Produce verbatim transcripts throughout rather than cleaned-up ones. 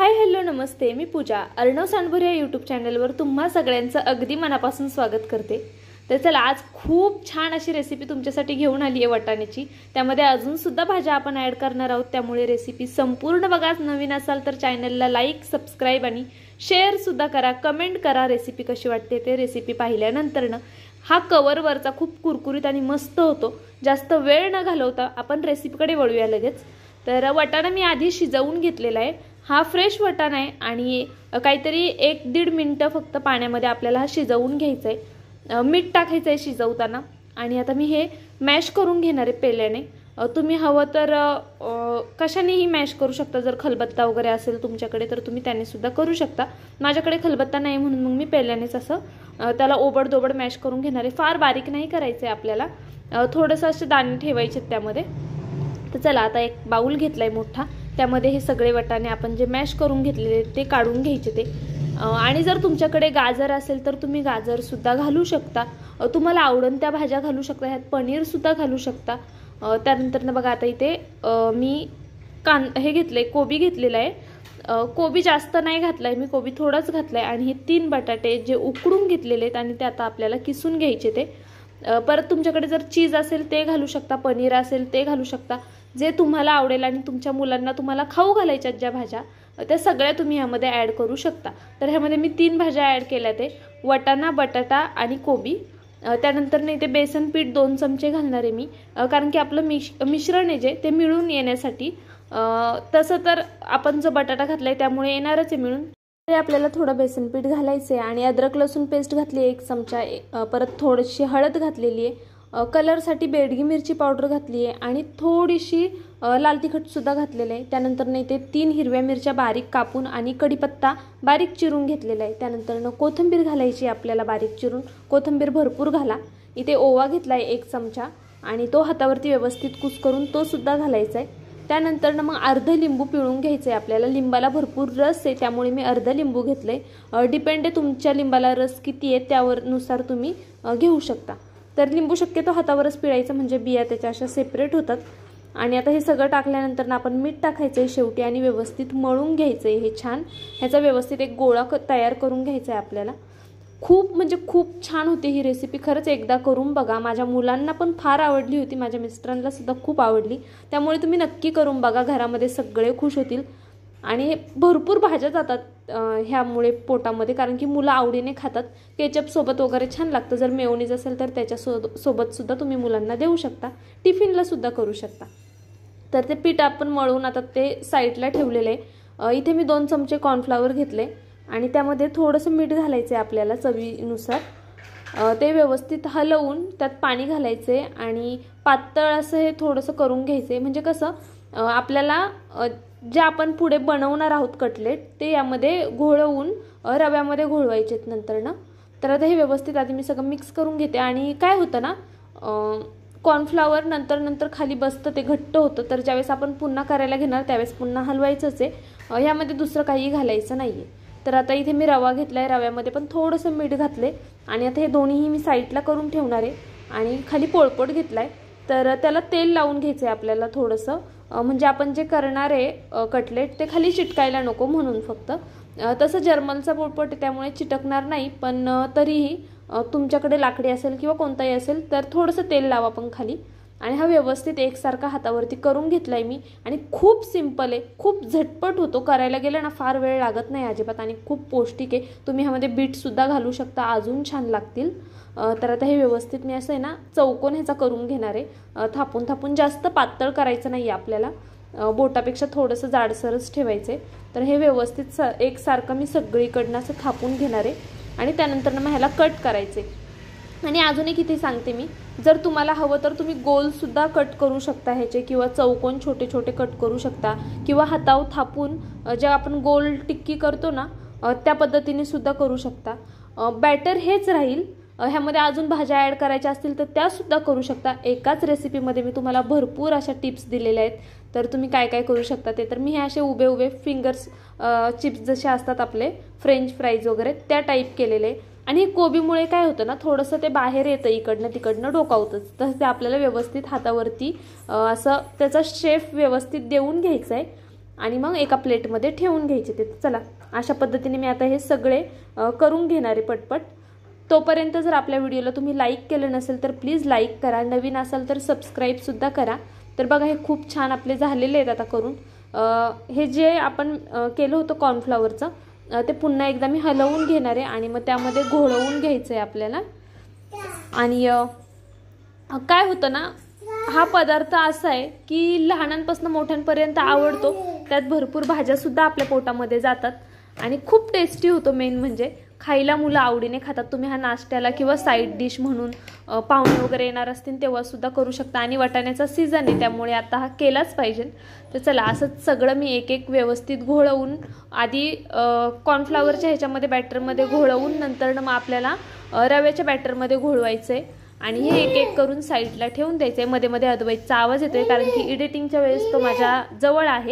Hi hello नमस्ते, मी पूजा अर्णव सांडभोर या YouTube चॅनलवर तुम्हा सगळ्यांचं अगदी मनापासून स्वागत करते। तर चला, आज खूप छान अशी रेसिपी तुमच्यासाठी घेऊन आली आहे वाटाण्याची। त्यामध्ये अजून सुद्धा भाज्या आपण ॲड करणार आहोत, त्यामुळे रेसिपी संपूर्ण बघा। नवीन असाल तर चॅनलला लाईक सबस्क्राइब आणि शेअर सुद्धा करा, कमेंट करा रेसिपी कशी वाटते ते। रेसिपी पाहिल्यानंतर हा कवर वरचा खूप कुरकुरीत आणि मस्त होतो। जास्त वेळ न घालवता आपण रेसिपीकडे वळूया लगेच। तर वाटाणा मी आधी शिजवून घेतलेला आहे। हा फ्रेश वाटाणा आहे आणि काहीतरी एक दीड मिनिट फक्त पाण्यामध्ये आपल्याला हा शिजवून घ्यायचा आहे। मीठ टाकायचं आहे शिजवताना। आणि आता मी हे मॅश करून घेणार आहे पेल्याने। तुम्ही हवं तर कशानेही मॅश करू शकता, जर खलबत्ता वगैरे असेल तुमच्याकडे तर तुम्ही त्याने सुद्धा करू शकता। माझ्याकडे खलबत्ता नाही म्हणून मग मी पेल्यानेच असं त्याला ओबडदोबड मॅश करून घेणार आहे। फार बारीक नाही करायचं आहे आपल्याला, थोडंसं असे दाणे ठेवायचे त्यामध्ये। तर चला, आता एक बाउल घेतलाय मोठा, त्यामध्ये हे सगळे वाटाणे आपण जे मॅश करून घेतलेले ते काढून घ्यायचे ते। आणि जर तुमच्याकडे गाजर असेल तर तुम्ही गाजर सुद्धा घालू शकता, तुम्हाला आवडन त्या भाज्या घालू शकता। ह्यात पनीर सुद्धा घालू शकता। त्यानंतर ना बघा, आता इथे मी कान हे घेतले कोबी घेतलेला आहे। कोबी जास्त नाही घातलाय मी, कोबी थोडाच घातलाय। आणि हे तीन बटाटे जे उकडून घेतलेले आहेत आणि ते आता आपल्याला किसून घ्यायचे ते। परत तुमच्याकडे जर चीज असेल ते घालू शकता, पनीर असेल ते घालू शकता, जे तुम्हाला आवडेल। आणि तुमच्या मुलांना तुम्हाला खाऊ घालायच्या ज्या भाज्या त्या सगळ्या तुम्ही यामध्ये ॲड करू शकता। तर ह्यामध्ये मी तीन भाज्या ॲड केल्या, ते वाटाणा, बटाटा आणि कोबी। त्यानंतर नाही ते बेसन पीठ दोन चमचे घालणार आहे मी, कारण की आपलं मिश मिश्रण आहे जे ते मिळून येण्यासाठी। तसं तर आपण जो बटाटा घातलाय त्यामुळे येणारच आहे मिळून। ते आपल्याला थोडं बेसन पीठ घालायचं आहे। आणि अद्रक लसूण पेस्ट घातली एक चमचा, परत थोडीशी हळद घातलेली आहे, कलरसाठी बेडगी मिरची पावडर घातली आहे आणि थोडीशी लाल तिखट सुद्धा घातलेलं आहे। त्यानंतर नाही ते तीन हिरव्या मिरच्या बारीक कापून आणि कढीपत्ता बारीक चिरून घेतलेला आहे। त्यानंतर न कोथिंबीर घालायची आपल्याला बारीक चिरून, कोथिंबीर भरपूर घाला। इथे ओवा घेतलाय एक चमचा आणि तो हातावरती व्यवस्थित कुस्करून तो सुद्धा घालायचा आहे। त्यानंतर ना मग अर्ध लिंबू पिळून घ्यायचं आहे आपल्याला। लिंबाला भरपूर रस आहे त्यामुळे मी अर्ध लिंबू घेतले। डिपेंड आहे तुमच्या लिंबाला रस किती आहे त्यावर नुसार तुम्ही घेऊ शकता। तर लिंबू शक्यतो हातावरच पिळायचं, म्हणजे बिया त्याच्या अशा सेपरेट होतात। आणि आता हे सगळं टाकल्यानंतर ना आपण मीठ टाकायचं आहे शेवटी आणि व्यवस्थित मळून घ्यायचं आहे हे छान। ह्याचा व्यवस्थित एक गोळा तयार करून घ्यायचा आहे आपल्याला। खूप म्हणजे खूप छान होती ही रेसिपी, खरंच एकदा करून बघा। माझ्या मुलांना पण फार आवडली होती, माझ्या मिस्टरांना सुद्धा खूप आवडली। त्यामुळे तुम्ही नक्की करून बघा, घरामध्ये सगळे खुश होतील। आणि भरपूर भाज्या जातात ह्यामुळे पोटामध्ये, कारण की मुलं आवडीने खातात। केचप सोबत वगैरे छान लागतं। जर मेयोनीज असेल तर त्याच्या सोबत सुद्धा तुम्ही मुलांना देऊ शकता, टिफिनला सुद्धा करू शकता। तर ते पीठ आपण मळून आता ते साईडला ठेवलेले आहे। इथे मी दोन चमचे कॉर्नफ्लॉवर घेतले आणि त्यामध्ये थोडंसं मीठ घालायचं आहे आपल्याला चवीनुसार। ते व्यवस्थित हलवून त्यात पाणी घालायचं आहे आणि पातळ असं हे थोडंसं करून घ्यायचं आहे। म्हणजे कसं आपल्याला जे आपण पुढे बनवणार आहोत कटलेट ते यामध्ये घोळवून रव्यामध्ये घोळवायचे नंतर ना। तर आता हे व्यवस्थित आधी मी सगळं मिक्स करून घेते। आणि काय होतं ना, कॉर्नफ्लॉवर नंतर नंतर खाली बसतं, ते घट्ट होतं। तर ज्यावेळेस आपण पुन्हा करायला घेणार त्यावेळेस पुन्हा हलवायचंच आहे, यामध्ये दुसरं काही घालायचं नाही आहे। तर आता इथे मी रवा घेतला आहे, रव्यामध्ये पण थोडंसं मीठ घातले आणि आता हे दोन्हीही मी साईडला करून ठेवणार आहे। आणि खाली पोळपट घेतला आहे, तर त्याला तेल लावून घ्यायचं आहे आपल्याला थोडंसं, म्हणजे आपण जे करणार आहे कटलेट ते खाली चिटकायला नको म्हणून फक्त। तसं जर्मनचा पोळपट त्यामुळे चिटकणार नाही, पण तरीही तुमच्याकडे लाकडी असेल किंवा कोणताही असेल तर थोडंसं तेल लावा पण खाली। आणि हा व्यवस्थित एकसारखा हातावरती करून घेतलाय मी। आणि खूप सिंपल आहे, खूप झटपट होतो, करायला गेलं ना फार वेळ लागत नाही अजिबात। आणि खूप पौष्टिक आहे, तुम्ही ह्यामध्ये बीट सुद्धा घालू शकता, अजून छान लागतील। तर आता हे व्यवस्थित मी असं आहे ना चौकोन ह्याचा करून घेणार आहे, थापून थापून। जास्त पातळ करायचं नाही आपल्याला, बोटापेक्षा थोडंसं जाडसरच ठेवायचं आहे। तर हे व्यवस्थित एकसारखं मी सगळीकडनं असं थापून घेणार आहे आणि त्यानंतर मग ह्याला कट करायचे। आणि अजून एक इथे सांगते मी, जर तुम्हाला हवं तर तुम्ही गोल सुद्धा कट करू शकता ह्याचे, किंवा चौकोन छोटे छोटे कट करू शकता, किंवा हातावर थापून जे आपण गोल टिक्की करतो ना त्या पद्धतीने सुद्धा करू शकता। बॅटर हेच राहील, ह्यामध्ये अजून भाज्या ॲड करायच्या असतील तर त्या सुद्धा करू शकता। एकाच रेसिपीमध्ये मी तुम्हाला भरपूर अशा टिप्स दिलेल्या आहेत, तर तुम्ही काय काय करू शकता ते। तर मी हे असे उभे उभे फिंगर्स चिप्स जसे असतात आपले फ्रेंच फ्राईज वगैरे त्या टाईप केलेले। आणि कोबीमुळे काय होतं ना, थोडंसं ते बाहेर येतं, इकडनं तिकडनं डोकावतंच। तर ते आपल्याला व्यवस्थित हातावरती असं त्याचा शेप व्यवस्थित देऊन घ्यायचा आहे। आणि मग एका प्लेटमध्ये ठेवून घ्यायचे ते। चला अशा पद्धतीने मी आता हे सगळे करून घेणार आहे पटपट। तोपर्यंत जर आपल्या व्हिडिओला तुम्ही लाईक केलं नसेल तर प्लीज लाईक करा, नवीन असाल तर सबस्क्राईब सुद्धा करा। तर बघा हे खूप छान आपले झालेले आहेत आता करून। हे जे आपण केलं होतं कॉर्नफ्लॉवरचं ते पुन्हा एकदा मी हलवून घेणार आहे आणि मग त्यामध्ये घोळवून घ्यायचं आहे आपल्याला। आणि काय होतं ना, हा पदार्थ असा आहे की लहानांपासून मोठ्यांपर्यंत आवडतो, त्यात भरपूर भाज्या सुद्धा आपल्या पोटामध्ये जातात आणि खूप टेस्टी होतो। मेन म्हणजे खायला मुलं आवडीने खातात। तुम्ही हा नाश्त्याला किंवा साईड डिश म्हणून पाहुणे वगैरे येणार असतील तेव्हा सुद्धा करू शकता आणि वाटाण्याचा सीझन आहे त्यामुळे आता हा केलाच पाहिजे। तर चला असंच सगळं मी एक एक व्यवस्थित घोळवून आधी कॉर्नफ्लॉवरच्या ह्याच्यामध्ये बॅटरमध्ये घोळवून नंतर मग आपल्याला रव्याच्या बॅटरमध्ये घोळवायचं आहे आणि हे एक एक करून साईडला ठेवून द्यायचं आहे। मध्ये मध्ये अद्वैतचा आवाज येतोय कारण की एडिटिंगच्या वेळेस तो माझ्या जवळ आहे।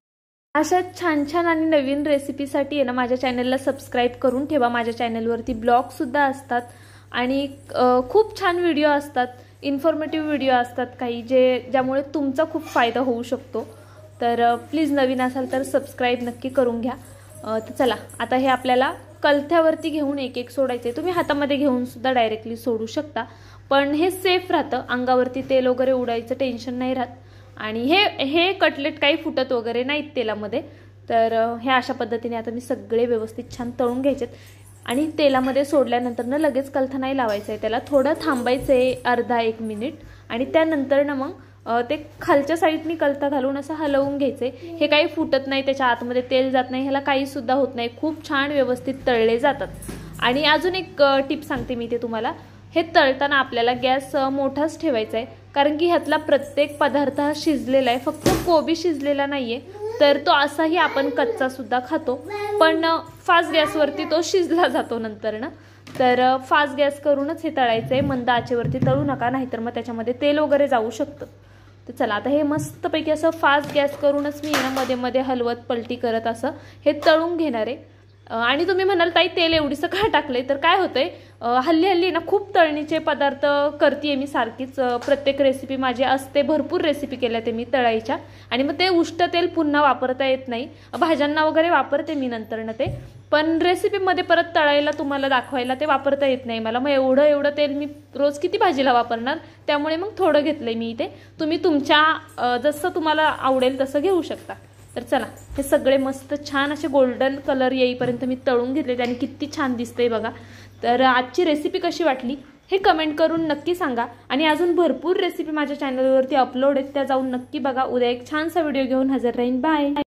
अशा छान छान आणि नवीन रेसिपीसाठी आहे ना माझ्या चॅनलला सबस्क्राईब करून ठेवा। माझ्या चॅनलवरती ब्लॉगसुद्धा असतात आणि खूप छान व्हिडिओ असतात, इन्फॉर्मेटिव्ह व्हिडिओ असतात काही, जे ज्यामुळे तुमचा खूप फायदा होऊ शकतो। तर प्लीज नवीन असाल तर सबस्क्राईब नक्की करून घ्या। तर चला आता हे आपल्याला कलथ्यावरती घेऊन एक एक सोडायचे। तुम्ही हातामध्ये घेऊन सुद्धा डायरेक्टली सोडू शकता, पण हे सेफ राहतं, अंगावरती तेल वगैरे उडायचं टेन्शन नाही राहत आणि हे हे कटलेट काही फुटत वगैरे नाहीत तेलामध्ये। तर हे अशा पद्धतीने आता मी सगळे व्यवस्थित छान तळून घ्यायचेत आणि तेलामध्ये सोडल्यानंतर ना लगेच कलथा नाही लावायचं आहे, त्याला थोडं थांबायचं आहे अर्धा एक मिनिट आणि त्यानंतर ना मग ते खालच्या साईडनी कलथा घालून असं हलवून घ्यायचे। हे काही फुटत नाही, त्याच्या आतमध्ये तेल जात नाही, ह्याला काही सुद्धा होत नाही, खूप छान व्यवस्थित तळले जातात। आणि अजून एक टिप सांगते मी ते तुम्हाला, हे तळताना आपल्याला गॅस मोठाच ठेवायचा आहे कारण की ह्यातला प्रत्येक पदार्थ हा शिजलेला आहे, फक्त कोबी शिजलेला नाहीये। तर तो असाही आपण कच्चा सुद्धा खातो, पण फास्ट गॅसवरती तो शिजला जातो नंतर ना। तर फास्ट गॅस करूनच हे तळायचं आहे, मंद आचेवरती तळू नका, नाहीतर मग त्याच्यामध्ये तेल वगैरे जाऊ शकतं। तर चला आता हे मस्तपैकी असं फास्ट गॅस करूनच मी ना मध्ये मध्ये हलवत पलटी करत असं हे तळून घेणार आहे। आणि तुम्ही म्हणाल ताई तेल एवढीसं का टाकलंय, तर काय होतंय हल्ली हल्ली ना खूप तळणीचे पदार्थ करते मी सारखीच, प्रत्येक रेसिपी माझी असते, भरपूर रेसिपी केल्या ते मी तळायच्या आणि मग ते उष्ट तेल पुन्हा वापरता येत नाही। भाज्यांना वगैरे वापरते मी नंतर ना ते, पण रेसिपीमध्ये परत तळायला तुम्हाला दाखवायला ते वापरता येत नाही मला। मग एवढं एवढं तेल मी रोज किती भाजीला वापरणार, त्यामुळे मग थोडं घेतलंय मी इथे। तुम्ही तुमच्या जसं तुम्हाला आवडेल तसं घेऊ शकता। तर चला हे सगळे मस्त छान असे गोल्डन कलर येईपर्यंत मी तळून घेतले आणि किती छान दिसतंय बघा। तर आजची रेसिपी कशी वाटली हे कमेंट करून नक्की सांगा आणि अजून भरपूर रेसिपी माझ्या चॅनलवरती अपलोड आहेत, त्या जाऊन नक्की बघा। उद्या एक छानसा व्हिडिओ घेऊन हजर राहीन। बाय।